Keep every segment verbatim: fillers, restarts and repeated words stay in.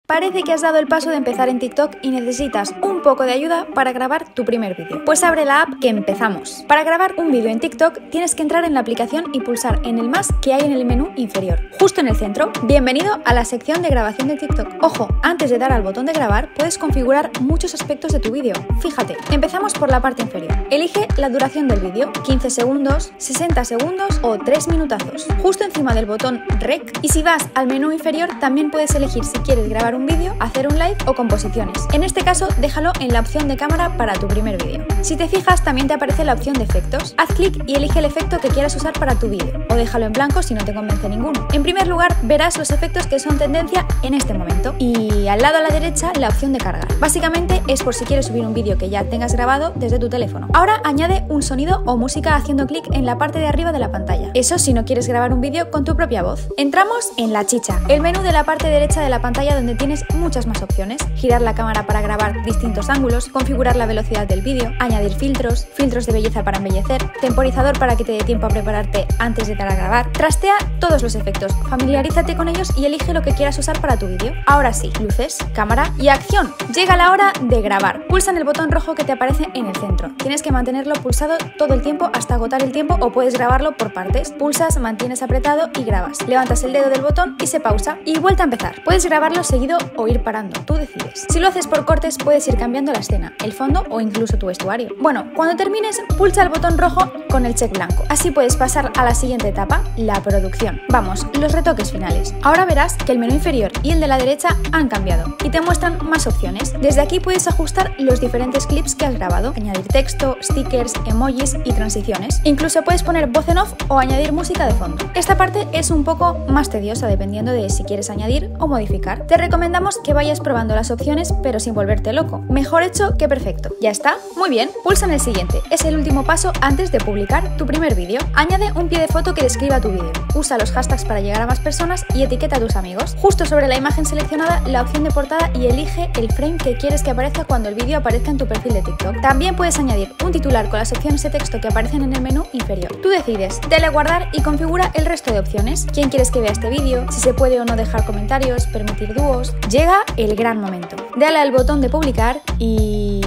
Parece que has dado el paso de empezar en TikTok y necesitas un poco de ayuda para grabar tu primer vídeo. Pues abre la app que empezamos. Para grabar un vídeo en TikTok tienes que entrar en la aplicación y pulsar en el más que hay en el menú inferior, justo en el centro. Bienvenido a la sección de grabación de TikTok. Ojo, antes de dar al botón de grabar puedes configurar muchos aspectos de tu vídeo. Fíjate, empezamos por la parte inferior. Elige la duración del vídeo, quince segundos, sesenta segundos o tres minutazos. Justo encima del botón Rec, y si vas al menú inferior también puedes elegir si quieres grabar un vídeo, hacer un live o composiciones. En este caso, déjalo en la opción de cámara para tu primer vídeo. Si te fijas, también te aparece la opción de efectos. Haz clic y elige el efecto que quieras usar para tu vídeo, o déjalo en blanco si no te convence ninguno. En primer lugar, verás los efectos que son tendencia en este momento, y al lado a la derecha la opción de cargar. Básicamente es por si quieres subir un vídeo que ya tengas grabado desde tu teléfono. Ahora añade un sonido o música haciendo clic en la parte de arriba de la pantalla. Eso si no quieres grabar un vídeo con tu propia voz. Entramos en la chicha, el menú de la parte derecha de la pantalla donde tienes muchas más opciones: girar la cámara para grabar distintos ángulos, configurar la velocidad del vídeo, añadir filtros, filtros de belleza para embellecer, temporizador para que te dé tiempo a prepararte antes de dar a grabar. Trastea todos los efectos, familiarízate con ellos y elige lo que quieras usar para tu vídeo. Ahora sí, luces, cámara y acción. Llega la hora de grabar. Pulsa en el botón rojo que te aparece en el centro. Tienes que mantenerlo pulsado todo el tiempo hasta agotar el tiempo, o puedes grabarlo por partes. Pulsas, mantienes apretado y grabas. Levantas el dedo del botón y se pausa y vuelta a empezar. Puedes grabarlo seguido o ir parando, tú decides. Si lo haces por cortes puedes ir cambiando la escena, el fondo o incluso tu vestuario. Bueno, cuando termines pulsa el botón rojo con el check blanco. Así puedes pasar a la siguiente etapa, la producción. Vamos, los retoques finales. Ahora verás que el menú inferior y el de la derecha han cambiado y te muestran más opciones. Desde aquí puedes ajustar los diferentes clips que has grabado, añadir texto, stickers, emojis y transiciones. Incluso puedes poner voz en off o añadir música de fondo. Esta parte es un poco más tediosa dependiendo de si quieres añadir o modificar. Te recomendamos que vayas probando las opciones pero sin volverte loco. Mejor hecho que perfecto. ¿Ya está? Muy bien. Pulsa en el siguiente. Es el último paso antes de publicar tu primer vídeo. Añade un pie de foto que describa tu vídeo. Usa los hashtags para llegar a más personas y etiqueta a tus amigos. Justo sobre la imagen seleccionada, la opción de portada, y elige el frame que quieres que aparezca cuando el vídeo aparezca en tu perfil de TikTok. También puedes añadir un titular con las opciones de texto que aparecen en el menú inferior. Tú decides. Dale a guardar y configura el resto de opciones. ¿Quién quieres que vea este vídeo? Si se puede o no dejar comentarios, permitir dúos. Llega el gran momento. Dale al botón de publicar y...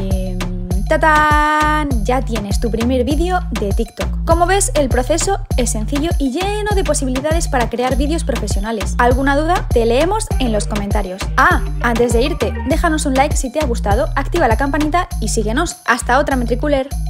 ¡tatán! Ya tienes tu primer vídeo de TikTok. Como ves, el proceso es sencillo y lleno de posibilidades para crear vídeos profesionales. ¿Alguna duda? Te leemos en los comentarios. Ah, antes de irte, déjanos un like si te ha gustado, activa la campanita y síguenos. ¡Hasta otra, Metriculer!